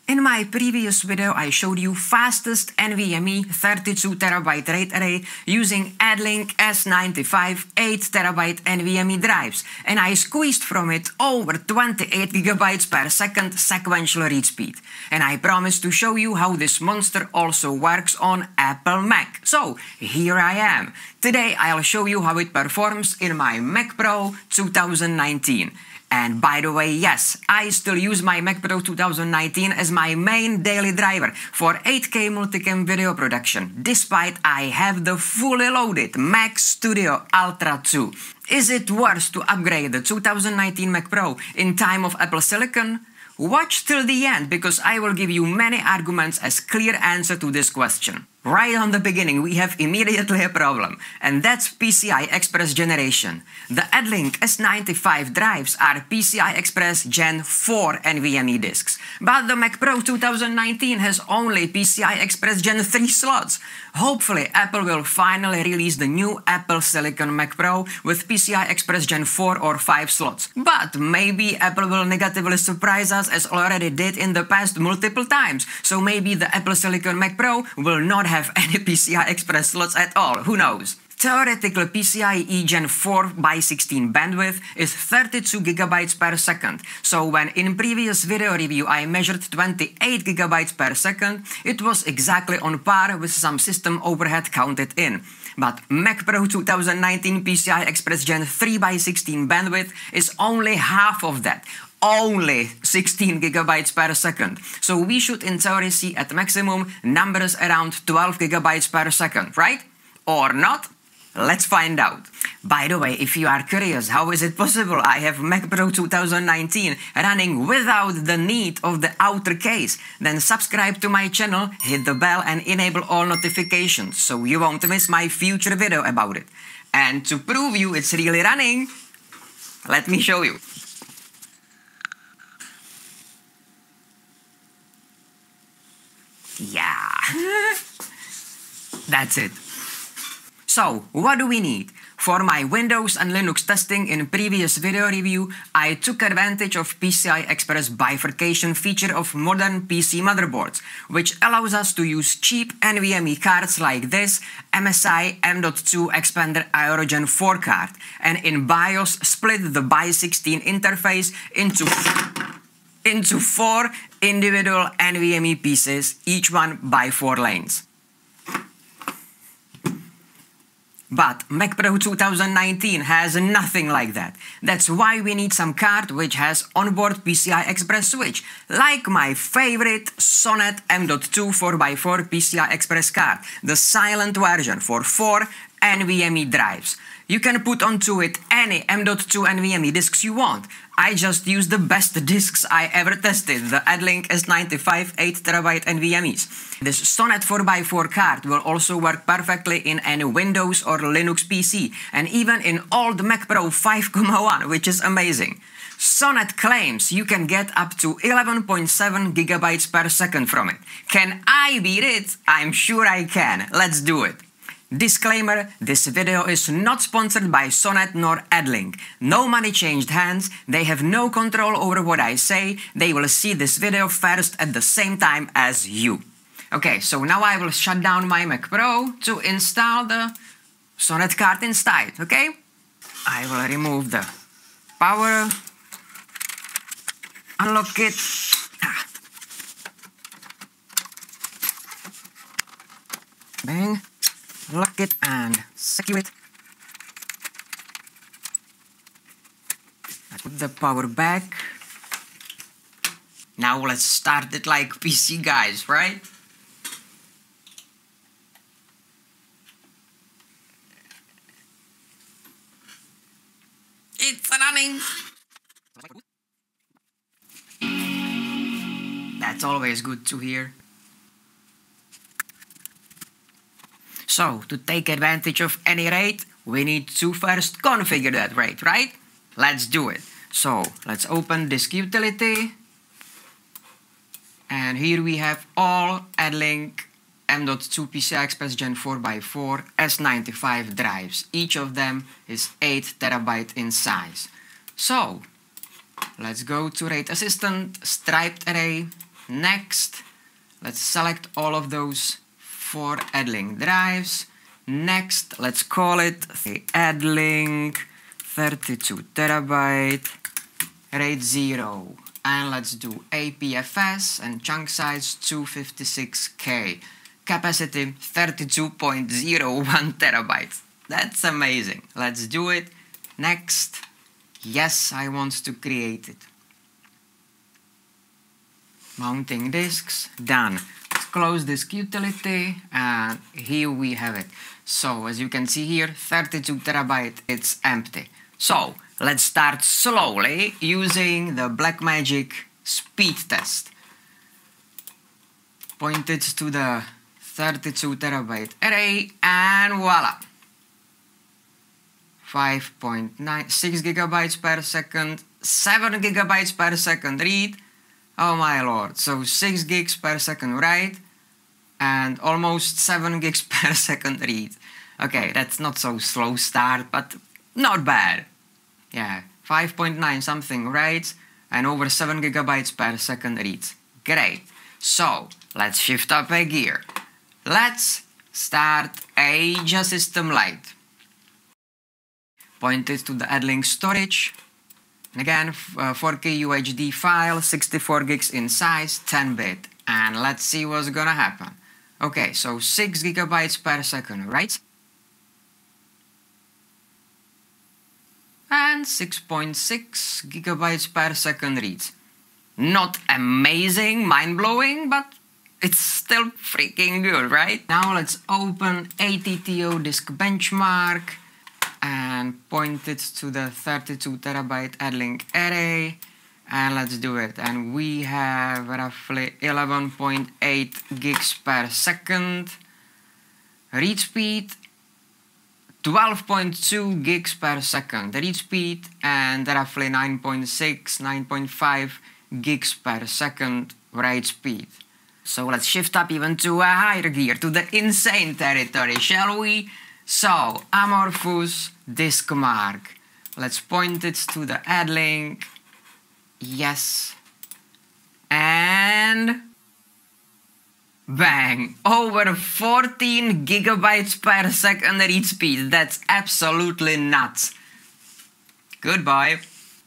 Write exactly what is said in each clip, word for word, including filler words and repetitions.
In my previous video, I showed you fastest NVMe thirty-two terabyte RAID array using addlink S ninety-five eight terabyte NVMe drives, and I squeezed from it over twenty-eight gigabytes per second sequential read speed. And I promised to show you how this monster also works on Apple Mac. So here I am. Today I'll show you how it performs in my Mac Pro two thousand nineteen. And by the way, yes, I still use my Mac Pro two thousand nineteen as my main daily driver for eight K multicam video production, despite I have the fully loaded Mac Studio Ultra two. Is it worth to upgrade the two thousand nineteen Mac Pro in time of Apple Silicon? Watch till the end, because I will give you many arguments as clear answer to this question. Right on the beginning, we have immediately a problem, and that's P C I Express generation. The addlink S ninety-five drives are P C I Express Gen four NVMe disks, but the Mac Pro two thousand nineteen has only P C I Express Gen three slots. Hopefully, Apple will finally release the new Apple Silicon Mac Pro with P C I Express Gen four or five slots. But maybe Apple will negatively surprise us as already did in the past multiple times, so maybe the Apple Silicon Mac Pro will not have have any P C I Express slots at all, who knows? Theoretical PCIe Gen four by sixteen bandwidth is thirty-two gigabytes per second, so when in previous video review I measured twenty-eight gigabytes per second, it was exactly on par with some system overhead counted in. But Mac Pro two thousand nineteen P C I Express Gen three by sixteen bandwidth is only half of that. Only sixteen gigabytes per second. So we should in theory see at maximum numbers around twelve gigabytes per second, right? Or not? Let's find out. By the way, if you are curious how is it possible I have Mac Pro two thousand nineteen running without the need of the outer case, then subscribe to my channel, hit the bell and enable all notifications so you won't miss my future video about it. And to prove you it's really running, let me show you. Yeah, that's it. So, what do we need? For my Windows and Linux testing in previous video review, I took advantage of P C I Express bifurcation feature of modern P C motherboards, which allows us to use cheap NVMe cards like this M S I M dot two Expander Aero Gen four card, and in BIOS split the by sixteen interface into into four individual NVMe pieces, each one by four lanes. But Mac Pro two thousand nineteen has nothing like that. That's why we need some card which has onboard P C I Express switch, like my favorite Sonnet M dot two four by four P C I Express card, the silent version for four NVMe drives. You can put onto it any M dot two NVMe disks you want. I just used the best disks I ever tested, the addlink S ninety-five eight terabyte NVMe's. This Sonnet four by four card will also work perfectly in any Windows or Linux P C, and even in old Mac Pro five point one, which is amazing. Sonnet claims you can get up to eleven point seven gigabytes per second from it. Can I beat it? I'm sure I can. Let's do it. Disclaimer, this video is not sponsored by Sonnet nor addlink. No money changed hands, they have no control over what I say, they will see this video first at the same time as you. Okay, so now I will shut down my Mac Pro to install the Sonnet card inside, okay? I will remove the power, unlock it. Ah. Bang. Lock it and secure it. Let's put the power back. Now let's start it like P C guys, right? It's running. That's always good to hear. So, to take advantage of any RAID, we need to first configure that RAID, right? Let's do it. So, let's open disk utility. And here we have all addlink M dot two P C I Express Gen four by four S ninety-five drives. Each of them is eight terabyte in size. So, let's go to RAID Assistant, striped array, Next, let's select all of those four addlink drives. Next, let's call it the addlink thirty-two terabyte RAID zero. And let's do A P F S and chunk size two fifty-six K. Capacity thirty-two point zero one terabytes. That's amazing. Let's do it. Next. Yes, I want to create it. Mounting disks. Done. Let's close disk utility and here we have it. So as you can see here, thirty-two terabyte, it's empty. So let's start slowly using the Blackmagic speed test. Point it to the thirty-two terabyte array and voila. five point nine six gigabytes per second, seven gigabytes per second read. Oh my lord, so six gigs per second write and almost seven gigs per second read. Okay, that's not so slow start, but not bad. Yeah, five point nine something writes and over seven gigabytes per second reads. Great. So, let's shift up a gear. Let's start Asia System Lite. Point it to the addlink storage. And again, uh, four K U H D file, sixty-four gigs in size, ten bit. And let's see what's gonna happen. Okay, so six gigabytes per second, right? And six point six gigabytes per second reads. Not amazing, mind-blowing, but it's still freaking good, right? Now let's open A T T O disk benchmark and point it to the thirty-two terabyte addlink array. And let's do it. And we have roughly eleven point eight gigs per second. Read speed, twelve point two gigs per second read speed, and roughly nine point six, nine point five gigs per second write speed. So let's shift up even to a higher gear, to the insane territory, shall we? So, amorphous disk mark. Let's point it to the addlink. Yes. And bang! Over fourteen gigabytes per second read speed. That's absolutely nuts. Goodbye.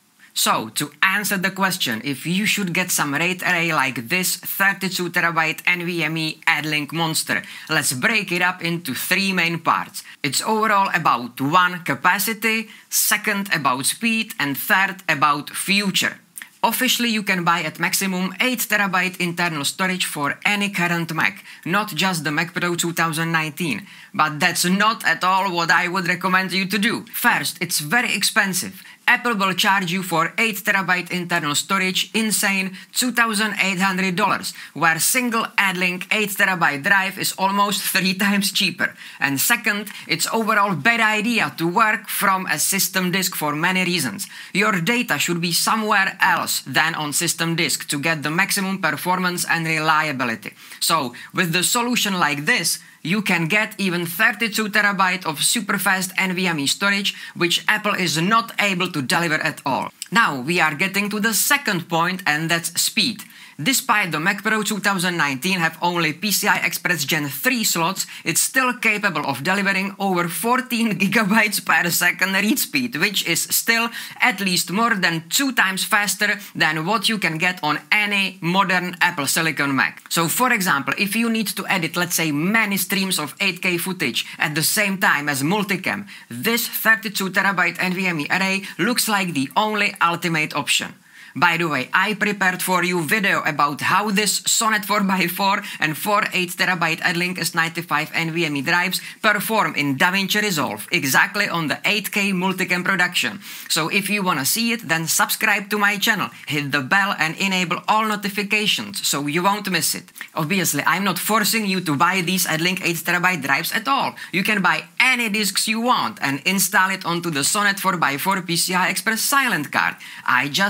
So, to answer the question if you should get some RAID array like this thirty-two terabyte NVMe addlink monster, let's break it up into three main parts. It's overall about one, capacity, second about speed, and third about future. Officially, you can buy at maximum eight terabyte internal storage for any current Mac, not just the Mac Pro two thousand nineteen. But that's not at all what I would recommend you to do. First, it's very expensive. Apple will charge you for eight terabyte internal storage insane two thousand eight hundred dollars, where single addlink eight terabyte drive is almost three times cheaper. And second, it's overall bad idea to work from a system disk for many reasons. Your data should be somewhere else than on system disk to get the maximum performance and reliability. So, with the solution like this, you can get even thirty-two terabyte of super fast NVMe storage, which Apple is not able to deliver at all. Now we are getting to the second point, and that's speed. Despite the Mac Pro two thousand nineteen have only P C I Express Gen three slots, it's still capable of delivering over fourteen gigabytes per second read speed, which is still at least more than two times faster than what you can get on any modern Apple Silicon Mac. So for example, if you need to edit, let's say, many streams of eight K footage at the same time as multicam, this thirty-two terabyte NVMe array looks like the only ultimate option. By the way, I prepared for you video about how this Sonnet four by four and four eight terabyte addlink S ninety-five NVMe drives perform in DaVinci Resolve, exactly on the eight K multicam production. So if you wanna see it, then subscribe to my channel, hit the bell and enable all notifications so you won't miss it. Obviously, I'm not forcing you to buy these addlink eight terabyte drives at all. You can buy any disks you want and install it onto the Sonnet four by four P C I Express Silent card. I just recommend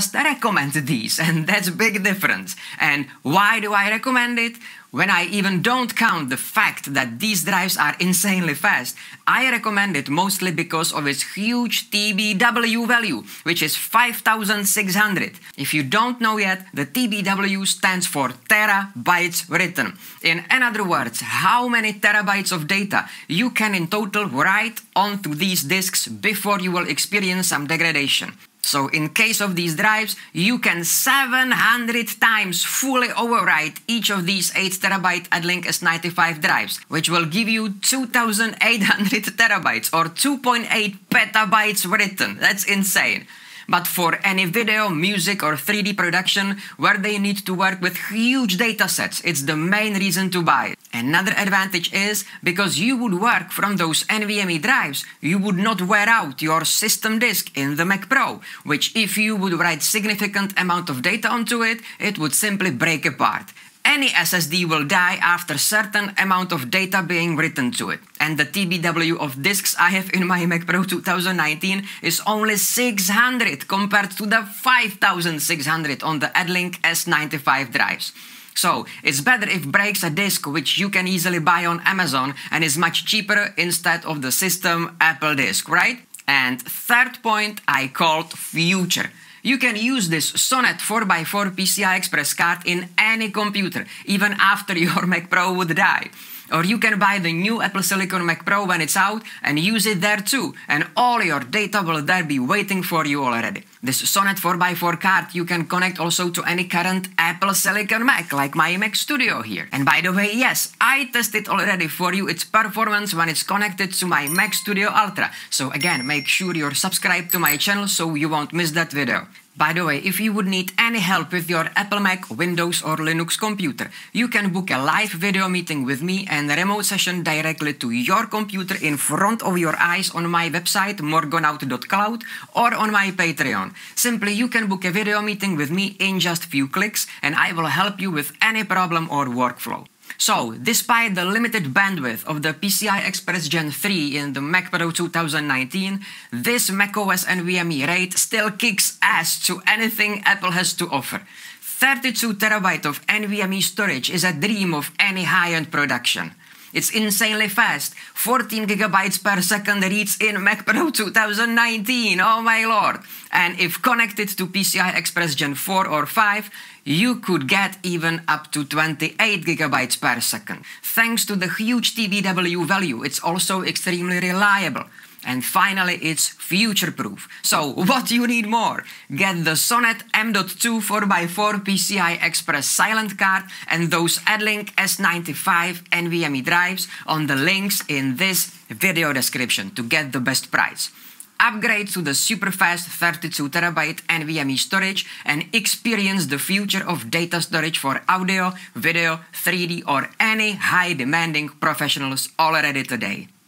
recommend these, and that's a big difference. And why do I recommend it? When I even don't count the fact that these drives are insanely fast, I recommend it mostly because of its huge T B W value, which is five thousand six hundred. If you don't know yet, the T B W stands for terabytes written. In other words, how many terabytes of data you can in total write onto these disks before you will experience some degradation. So in case of these drives, you can seven hundred times fully overwrite each of these eight terabyte addlink S ninety-five drives, which will give you two thousand eight hundred terabytes or two point eight petabytes written. That's insane. But for any video, music or three D production where they need to work with huge datasets, it's the main reason to buy it. Another advantage is because you would work from those NVMe drives, you would not wear out your system disk in the Mac Pro, which if you would write significant amount of data onto it, it would simply break apart. Any S S D will die after certain amount of data being written to it. And the T B W of disks I have in my Mac Pro two thousand nineteen is only six hundred compared to the five thousand six hundred on the addlink S ninety-five drives. So it's better if breaks a disk which you can easily buy on Amazon and is much cheaper instead of the system Apple disk, right? And third point I called future. You can use this Sonnet four by four PCI Express card in any computer, even after your Mac Pro would die. Or you can buy the new Apple Silicon Mac Pro when it's out and use it there too, and all your data will there be waiting for you already. This Sonnet four by four card you can connect also to any current Apple Silicon Mac, like my Mac Studio here. And by the way, yes, I tested already for you its performance when it's connected to my Mac Studio Ultra. So again, make sure you're subscribed to my channel so you won't miss that video. By the way, if you would need any help with your Apple Mac, Windows or Linux computer, you can book a live video meeting with me and a remote session directly to your computer in front of your eyes on my website morgonaut dot cloud or on my Patreon. Simply you can book a video meeting with me in just few clicks and I will help you with any problem or workflow. So, despite the limited bandwidth of the PCI Express Gen three in the Mac Pro two thousand nineteen, this macOS NVMe Raid still kicks ass to anything Apple has to offer. thirty-two terabyte of NVMe storage is a dream of any high-end production. It's insanely fast, fourteen gigabytes per second reads in Mac Pro two thousand nineteen, oh my lord! And if connected to P C I Express Gen four or five, you could get even up to twenty-eight gigabytes per second. Thanks to the huge T B W value, it's also extremely reliable. And finally, it's future-proof. So, what do you need more? Get the Sonnet M dot two four by four PCI Express Silent card and those addlink S ninety-five NVMe drives on the links in this video description to get the best price. Upgrade to the super fast thirty-two terabyte NVMe storage and experience the future of data storage for audio, video, three D or any high demanding professionals already today.